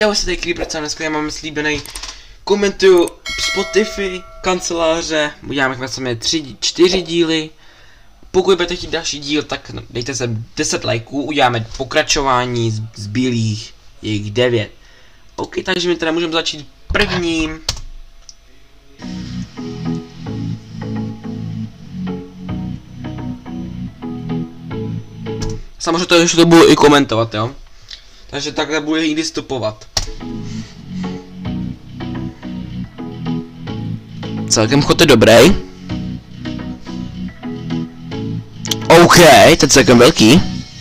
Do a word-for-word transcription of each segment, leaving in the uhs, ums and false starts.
Já si tady Creeper, co dneska máme slíbený. Komentuju Spotify, kanceláře, uděláme vlastně tři, čtyři díly. Pokud budete chtít další díl, tak dejte sem deset lajků, uděláme pokračování z, z bílých, jejich devět. OK, takže my teda můžeme začít prvním. Samozřejmě to ještě to budu i komentovat, jo. Takže takhle budu i vystupovat. Celkem chod je dobrý. OK, to je celkem velký.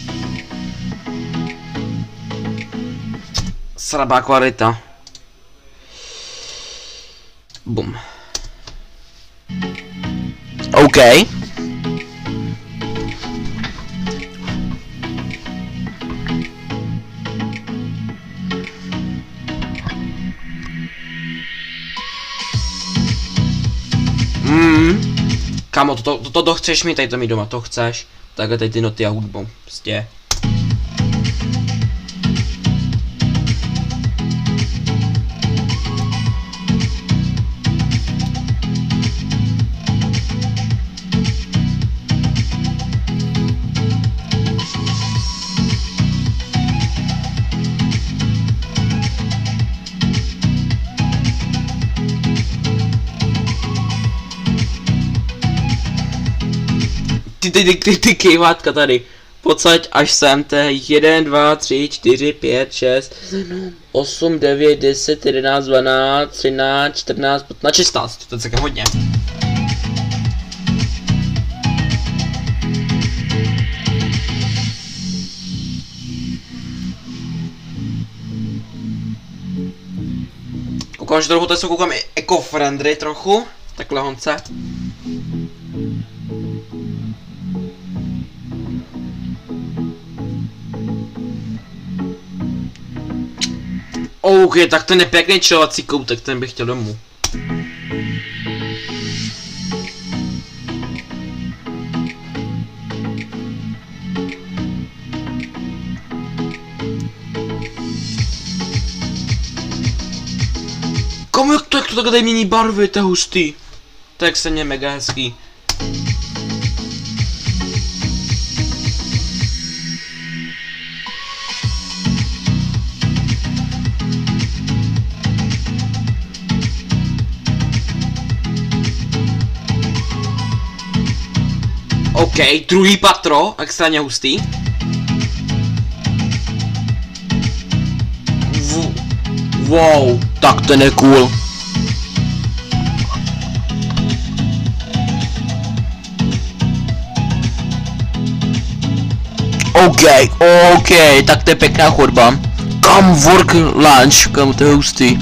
Slabá kvalita. Bum. OK. Hmm. Kámo, to, to, to, to chceš mít, tady to mít doma, to chceš. Takhle tady ty noty a hudbou, prostě. Ty, ty, ty, ty, ty kejvátka tady. Pocať až sem, to je jedna, dva, tři, čtyři, pět, šest, osm, devět, deset, jedenáct, dvanáct, třináct, čtrnáct, patnáct, šestnáct. To je celkem hodně. Koukám, že trochu to jsou, koukám i eco-friendly trochu. Takhle honce. OK, tak ten je pěkný čilovací koutek, ten bych chtěl domů. Komu jak to, jak to takhle tady mění barvy, to je hustý. To je extrémně mega hezký. OK, druhý patro, extrémně hustý. V wow, tak ten je cool. OK, OK, tak to je pěkná chodba. Kam work lunch, kam to je hustý.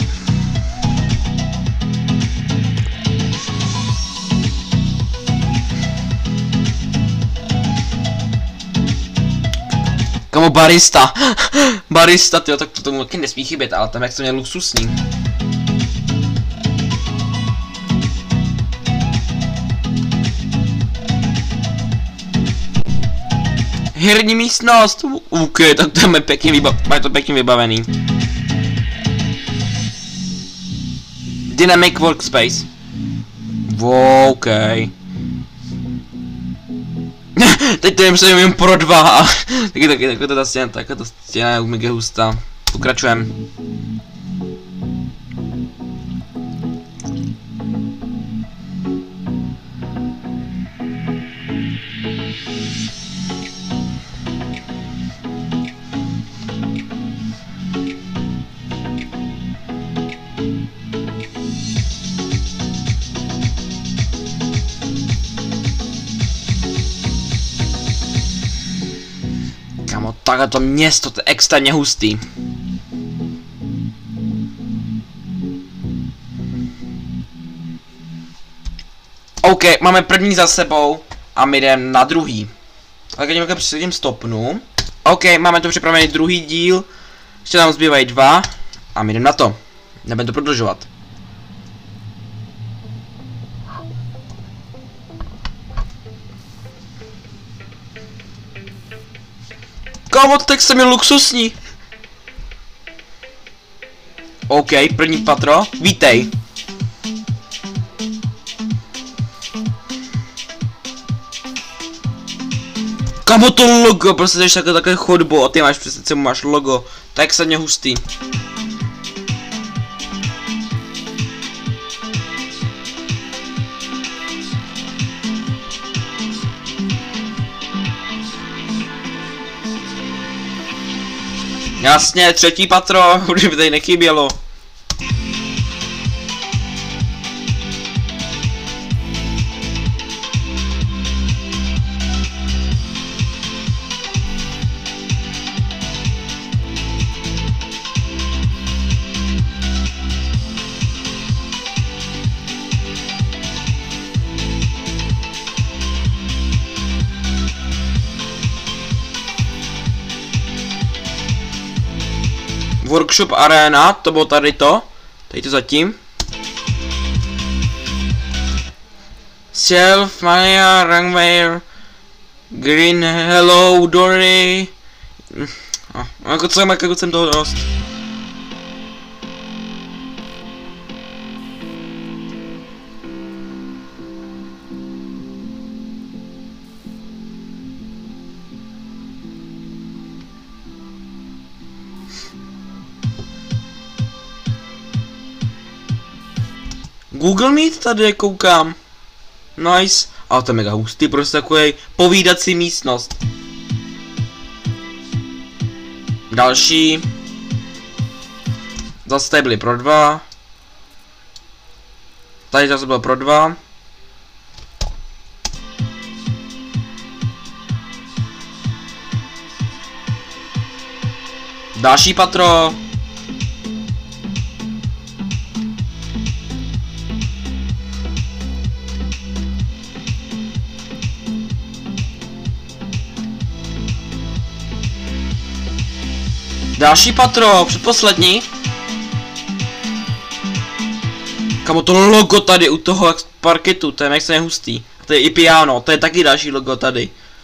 Kamo barista, barista, tyjo, tak to tomu taky nesmí chybět, ale tam jak jsem měl luxusní. Herní místnost, OK, tak to je pěkně vybavený, je to pěkně vybavený. Dynamic workspace. OK. Teď to jim se jen pro dva. Taky taky takhle ta stěna, takhle ta stěna je mega hustá. Pokračujeme. Takhle to město, to je extrémně hustý. OK, máme první za sebou a my jdeme na druhý. Tak když předtím stopnu. OK, máme to připravený druhý díl. Ještě nám zbývají dva a my jdeme na to. Nebudeme to prodlužovat. Kámo, tak jsem je luxusní. OK, první patro, vítej. Kamo to logo, prostě jdeš takhle, takhle chodbu a ty máš přesně sebou máš logo, tak se mě hustý. Jasně, třetí patro, už by tady nechybělo. Workshop Arena, to bylo tady to. Tady to zatím. Shelf, Maya, Rangwear, Green, Hello, Dory. A, jako co jako jsem toho dost. Google Meet tady koukám. Nice. Ale to je mega hustý, prostě takový povídací místnost. Další. Zase tady byly pro dva. Tady zase bylo pro dva. Další patro. Další patro, předposlední. Kamo to logo tady u toho parketu, to je jak se nehustý. A to je i piano, to je taky další logo tady.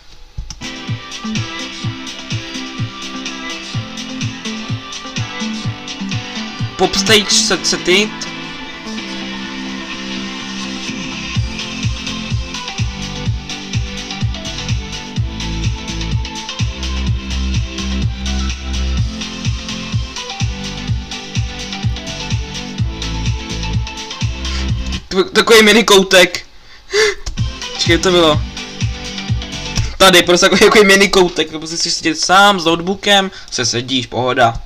Popstage set setit. Takový mini koutek. Čekaj, to bylo. Tady, prostě takový, takový mini koutek. Prostě si sedět sám s notebookem, se sedíš, pohoda.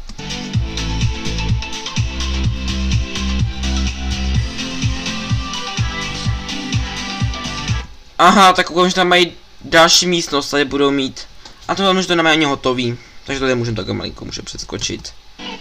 Aha, tak koukám, že tam mají další místnost, tady budou mít. A to velmi, že to nemají ani hotový. Takže tady můžeme takhle malinko může přeskočit.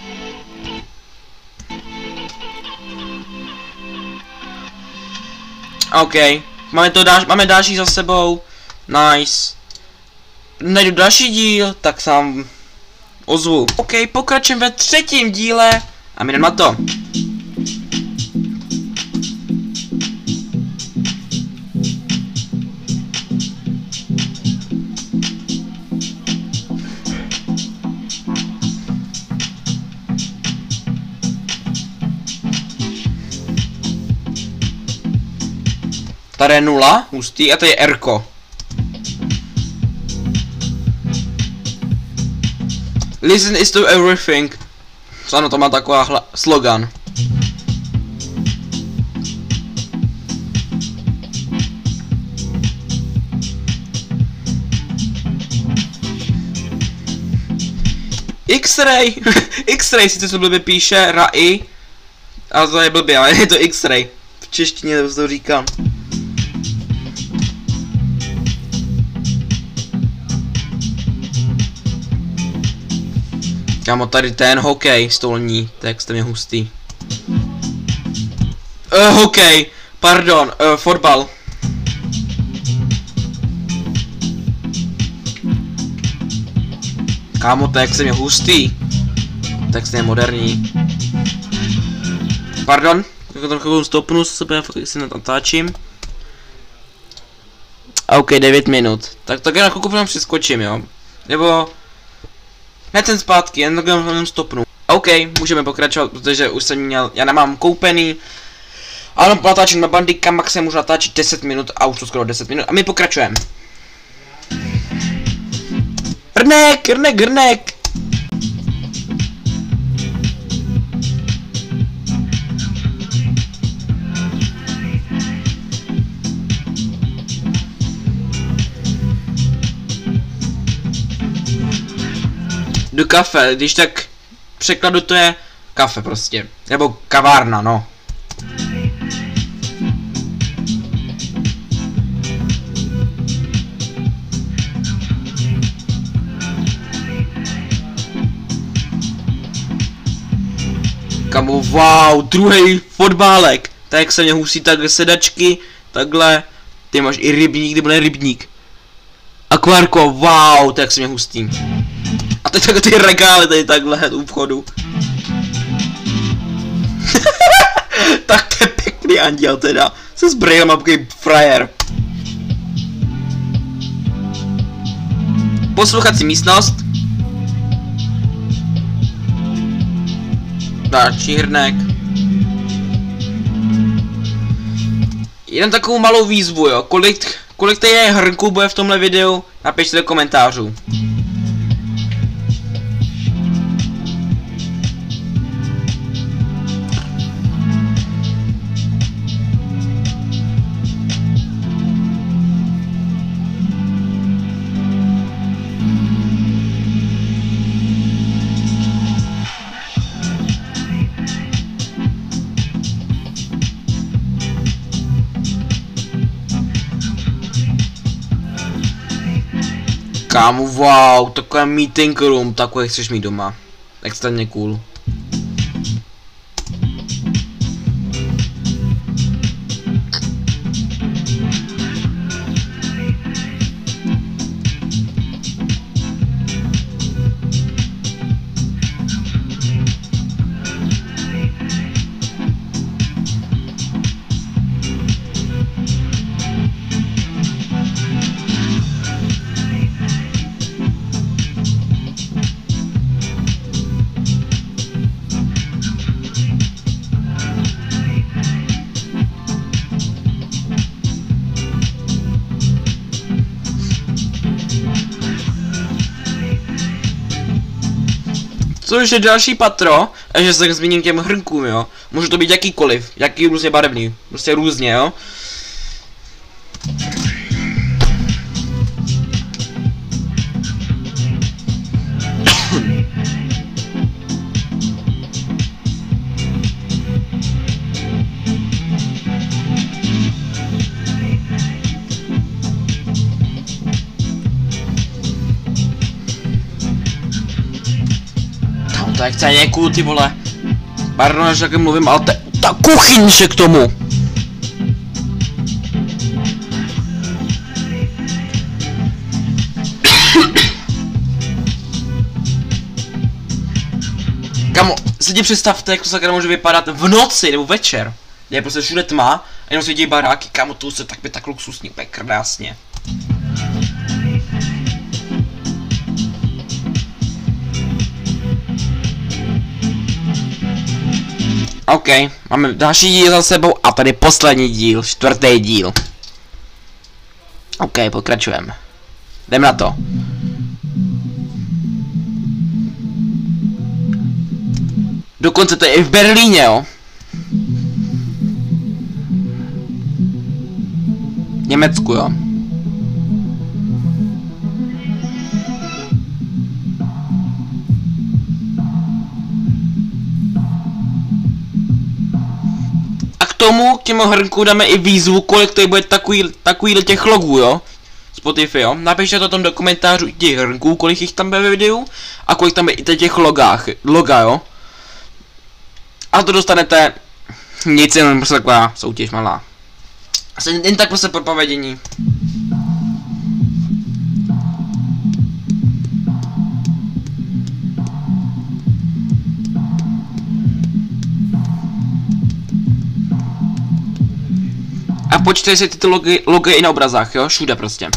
OK, máme to dáš, máme další za sebou. Nice. Najdu další díl, tak sám ozvu. OK, pokračujeme ve třetím díle a my jdeme na to. Tady je nula, hustý, a tady je R-ko. Listen is to everything. Ano, to má taková slogan. X-ray! X-ray sice to blbě píše, R A I. Ale to je blbě, ale je to X-ray. V češtině to říkám. Kámo, tady ten hokej stolní, to je extrémně hustý. Uh, hokej, pardon, uh, fotbal. Kámo, to je extrémně hustý. To je extrémně moderní. Pardon, tak to trochu stopnu, sebe si natáčím. OK, devět minut. Tak tak já na chvilku přeskočím, jo. Nebo... Ne ten zpátky, jen tak jenom stopnu. OK, můžeme pokračovat, protože už jsem měl, já nemám koupený. Ano, natáčím na Bandicam, max se můžu natáčet deset minut a už to skoro deset minut a my pokračujeme. Hrnek, hrnek, hrnek. Do kafe, když tak překladu to je kafe prostě, nebo kavárna, no. Kamu, wow, druhý fotbálek. Tak jak se mě husí takhle sedačky, takhle. Ty máš i rybník, kde byl rybník. Akvárko, wow, tak se mě hustý. A teď takhle ty regály tady takhle u vchodu. Tak to je pěkný anděl teda. Se zbrejl mám takový frajer. Posluchací místnost. Další hrnek. Jen takovou malou výzvu, jo. Kolik, kolik tady je hrnků bude v tomhle videu, napište do komentářů. Kámo, wow, takové meeting room, takové chceš mít doma. Extrémně cool. Což je další patro, a že se zmíním těm hrnkům, jo. Může to být jakýkoliv, jaký různě barevný, prostě různě, jo. Tak chce nějakou, ty vole. Pardon, že taky mluvím, ale ta, ta kuchyňše k tomu. Kamo, si ti představte, jak to sakra může vypadat v noci nebo večer. Je prostě všude tma a jenom světí baráky, kamo, to se tak by tak luxusní, úplně krásně. OK, máme další díl za sebou a tady poslední díl, čtvrtý díl. OK, pokračujeme. Jdem na to. Dokonce to je i v Berlíně, jo. Německu, jo. Tomu k těm hrnkům dáme i výzvu, kolik tady bude takový, takový těch logů, jo. Spotify, jo. Napište to tam do komentářů i těch hrnků, kolik jich tam bude ve videu a kolik tam je i těch logách, loga, jo. A to dostanete nic, jenom prostě taková soutěž malá. Asi jen tak prostě pro povědění. A počítej si tyto logy, logy i na obrazách, jo? Všude prostě.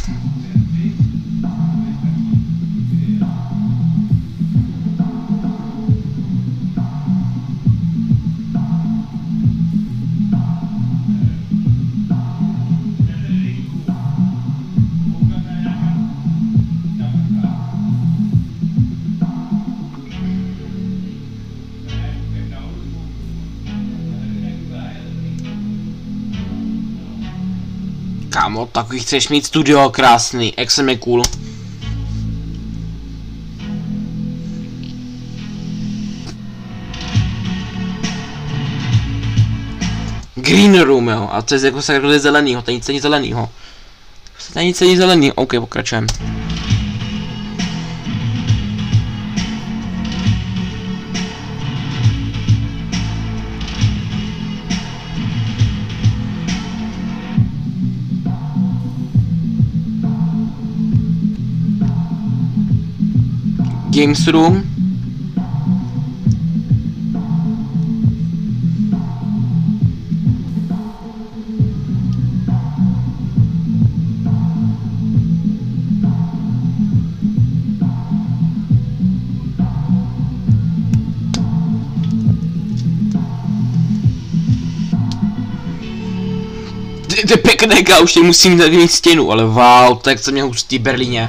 Kámo, takový chceš mít studio krásný, jak se mi cool. Green room, jo, a to je jako se jako zelenýho, to je nic ani zelenýho. To je nic ani zelený, ok, pokračujeme. Games room. To je pěkné, já už musím tady mít stěnu, ale wow, to jak se mě hustý v Berlíně.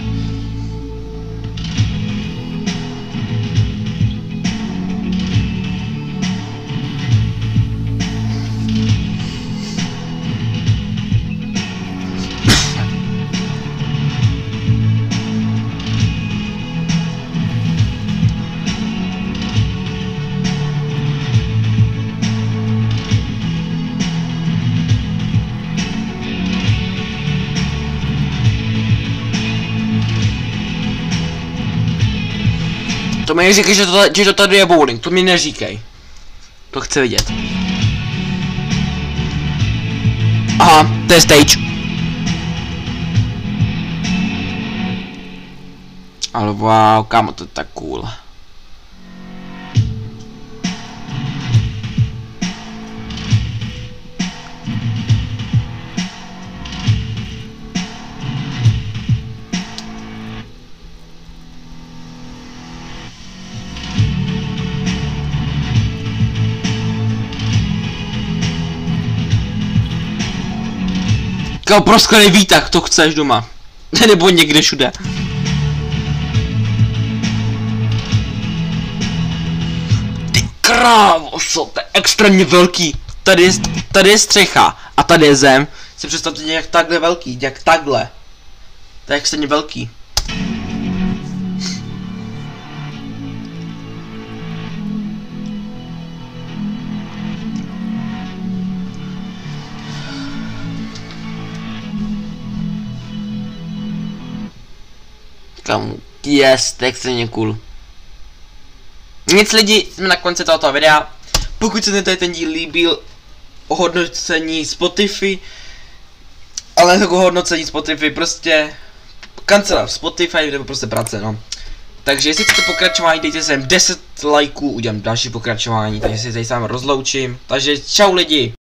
To mi neříkej, že to, že to tady je bowling, to mi neříkej. To chci vidět. Aha, to je stage. Ale wow, kámo, to je tak cool. Kámo, prosklený výtah, to chceš doma. Nebo někde všude. Ty krávoso, to je extrémně velký. Tady je, tady je střecha a tady je zem. Si představte nějak takhle velký, jak takhle. To je extrémně velký. Kamu, yes, to je extrémně cool. Nic lidi, jsme na konci tohoto videa. Pokud se mi ten díl líbil, ohodnocení Spotify, ale jako hodnocení Spotify, prostě kancelář Spotify, nebo prostě práce, no. Takže jestli chcete pokračování, dejte sem deset lajků, udělám další pokračování, takže si tady sám rozloučím. Takže čau lidi.